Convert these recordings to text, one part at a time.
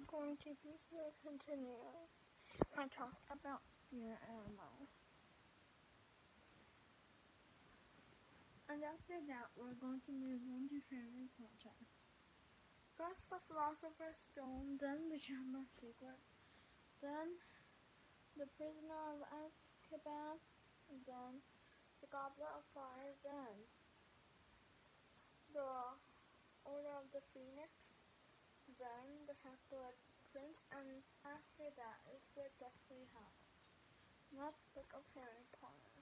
going to be continue my talk about spirit animals. And after that, we're going to move on to Harry Potter. First, the Philosopher's Stone, then the Chamber of Secrets, then the Prisoner of Azkaban, then the Goblet of Fire, then the Order of the Phoenix, then the Half-Blood Prince, and after that is the Deathly Hallows. Last book of Harry Potter.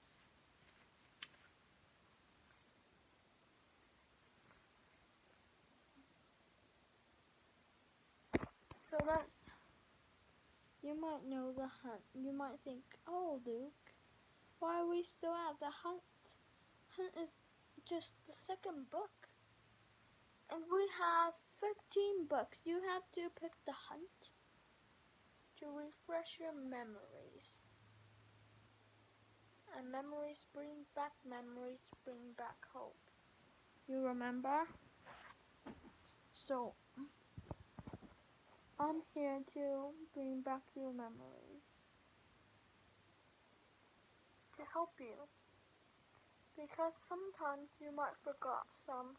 So you might know the hunt. You might think, oh Luke, why are we still at the hunt? Hunt is just the second book. And we have 15 books. You have to pick the hunt to refresh your memories. And memories bring back hope. You remember? So I'm here to bring back your memories. To help you. Because sometimes you might forget some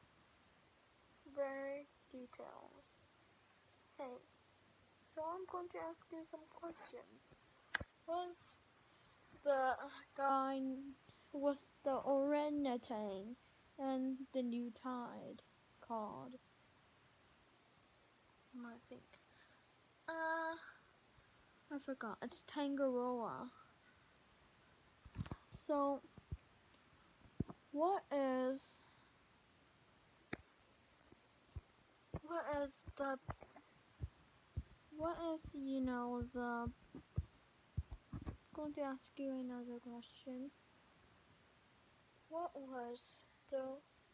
very details. Hey, so I'm going to ask you some questions. Was the orangutan and the new tide called? You might think, I forgot. It's Tangaroa. So, what is going to ask you another question. What was the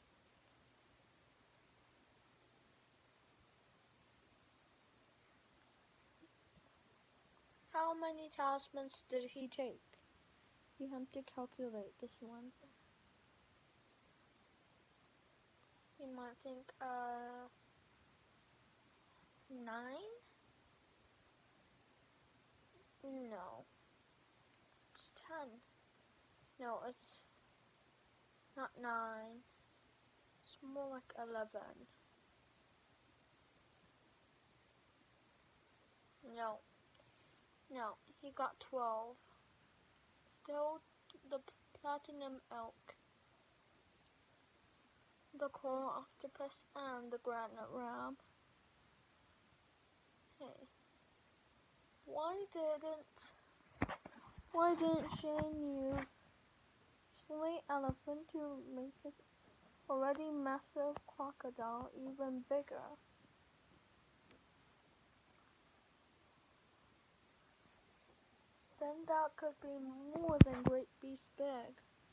How many talismans did he take? You have to calculate this one. You might think, 9? No. It's 10. No, it's not 9. It's more like 11. No, he got 12. Still the platinum elk, the coral octopus, and the granite ram. Hey, why didn't Shane use slate elephant to make his already massive crocodile even bigger? Then that could be more than Great Beast big.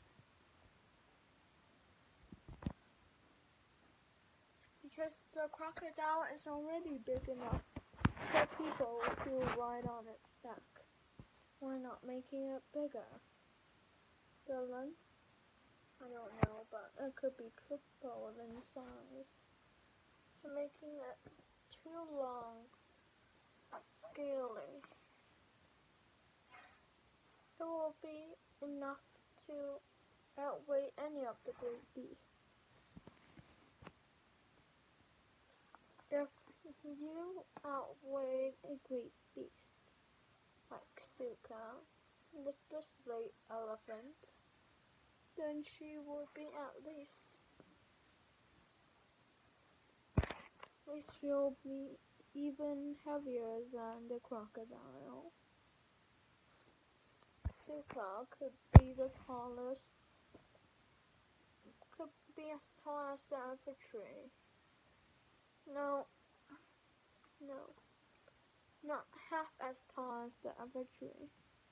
Because the crocodile is already big enough for people to ride on its back. Why not making it bigger? The length? I don't know, but it could be triple in size. So making it too long, scaly. It will be enough to outweigh any of the great beasts. If you outweighed a great beast, like Suka, with the slate elephant, then she would be at least she'll be even heavier than the crocodile. Suka could be as tall as the other tree. No, not half as tall as the other tree.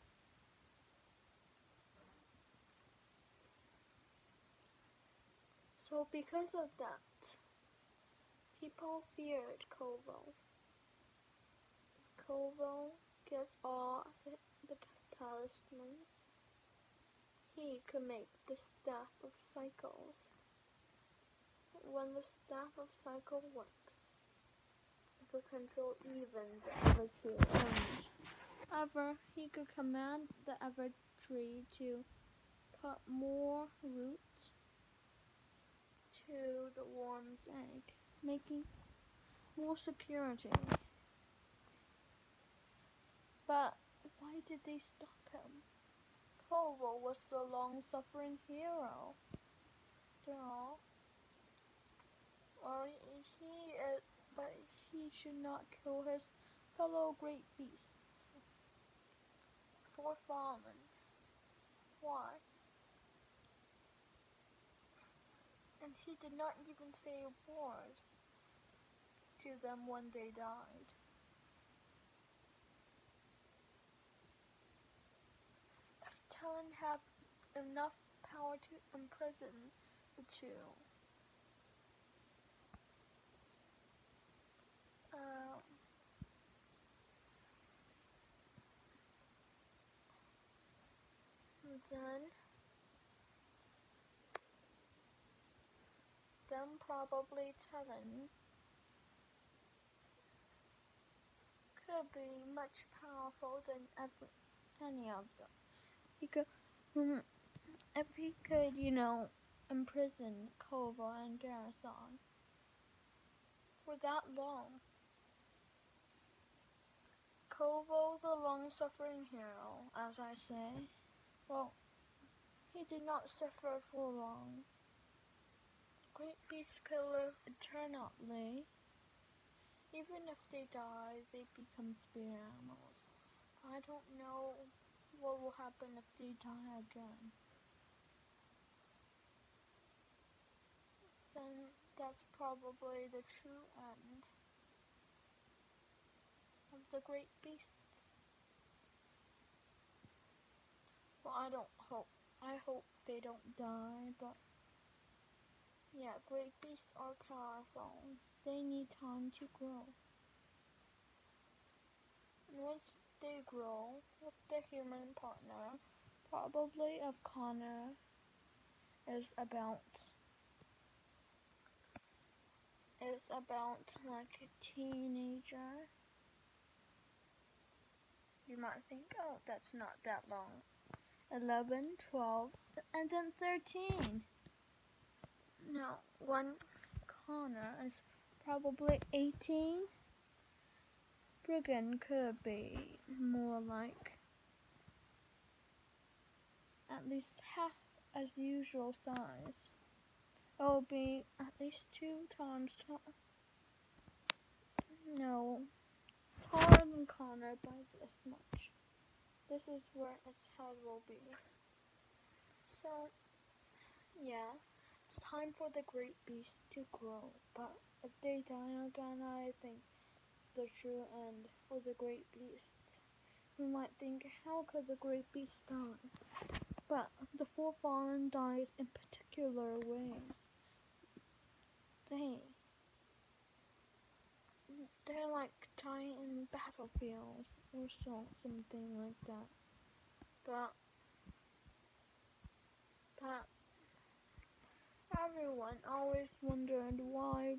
So because of that, people feared Koval. If Koval gets all the talismans, he could make the Staff of Cycles. When the Staff of Cycle works, to control even the Ever Tree, and he could command the Ever Tree to put more roots to the worm's egg, making more security. But why did they stop him? Koval was the long-suffering hero. After all, but he should not kill his fellow great beasts. For fallen. Why? And he did not even say a word to them when they died. If Talon had enough power to imprison the two, then probably Talon could be much powerful than any of them. He could, if he could, imprison Koval and Garrison for that long. Koval, the long-suffering hero, as I say, well, he did not suffer for long. Great beasts could live eternally. Even if they die, they become spirit animals. I don't know what will happen if they die again. Then that's probably the true end of the great beasts. Well, I hope they don't die, but yeah, great beasts are powerful. They need time to grow. And once they grow with the human partner, probably of Connor, is about like a teenager. You might think, oh, that's not that long. 11, 12, and then 13. No, one Connor is probably 18. Brigand could be more like at least half as usual size. It will be at least 2 times taller than Connor by this much. This is where its head will be. So, yeah, it's time for the great beast to grow. But if they die again, I think it's the true end for the great beasts. You might think, how could the great beast die? But the four fallen died in particular ways. They're like dying in battlefields or something like that. But everyone always wondered why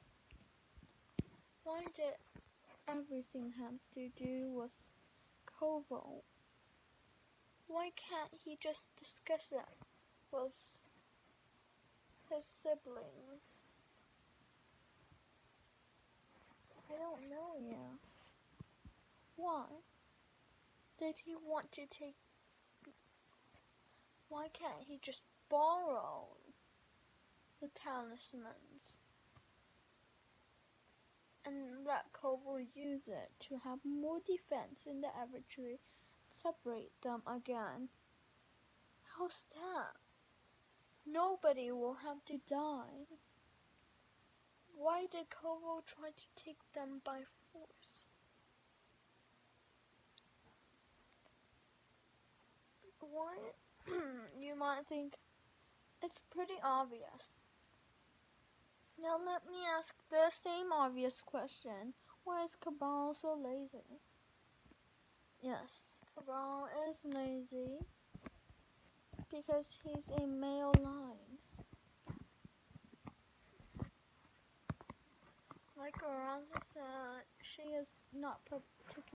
did everything have to do with Koval? Why can't he just discuss it with his siblings? I don't know yet. Why? Did he want to take... Why can't he just borrow the talismans and let Koval use it to have more defense in the Ever Tree, separate them again? How's that? Nobody will have to die. Why did Koval try to take them by force? Why? You might think it's pretty obvious. Now let me ask the same obvious question. Why is Cabal so lazy? Yes, Cabal is lazy because he's a male lion. Like Aranza said, she is not particularly